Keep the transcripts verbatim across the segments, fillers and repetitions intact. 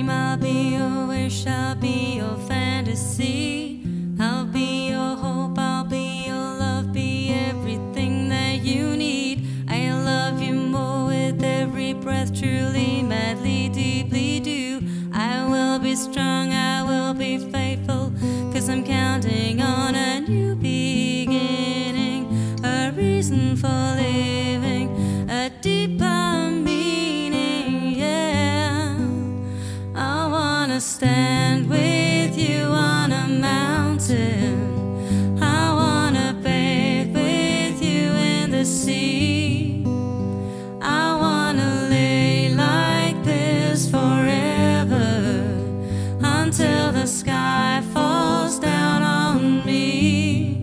dream, I'll be your wish, I'll be your fantasy. I'll be your hope, I'll be your love, be everything that you need. I love you more with every breath, truly, madly, deeply do. I will be strong, I will be faithful, 'cause I'm counting on a new beginning, a reason for living, a deeper meaning, yeah. I wanna stand with you on a mountain, I wanna bathe with you in the sea. I wanna lay like this forever, until the sky falls down on me.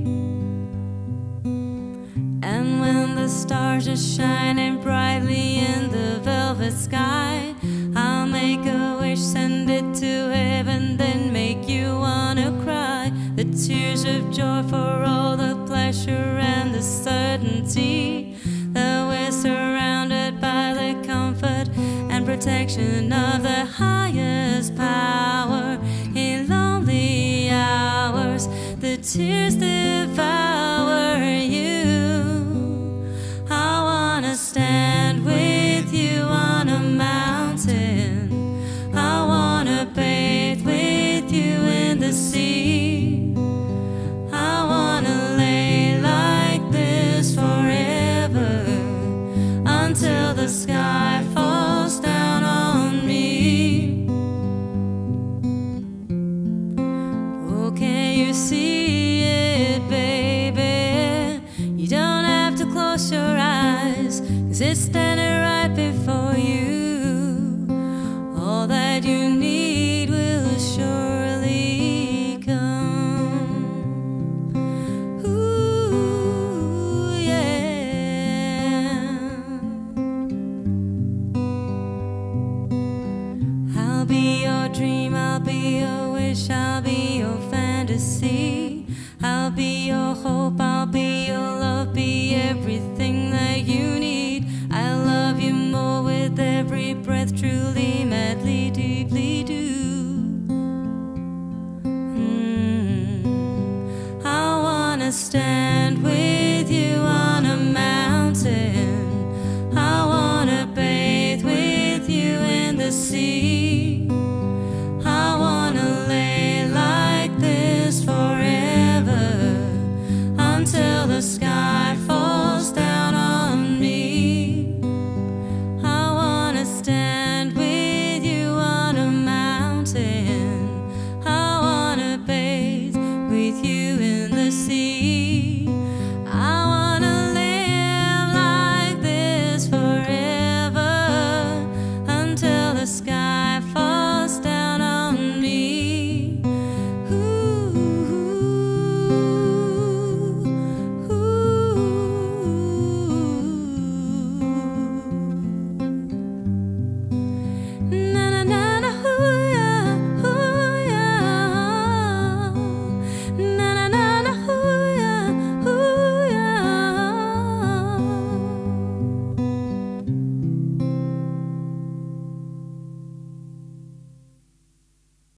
And when the stars are shining brightly in the velvet sky, I'll make a wish, send it to heaven, then make you wanna cry. The tears of joy for all the pleasure and the certainty that we're surrounded by the comfort and protection of the highest power. In lonely hours, the tears devour you. I wanna stand with you on a mountain, I wanna bathe with you in the sea. I wanna lay like this forever, until the sky falls down on me. Oh, can you see it, baby? You don't have to close your eyes, 'cause it's standing right before you. All that you need will surely come. Ooh, yeah. I'll be your dream, I'll be your wish, I'll be your fantasy. I'll be your hope,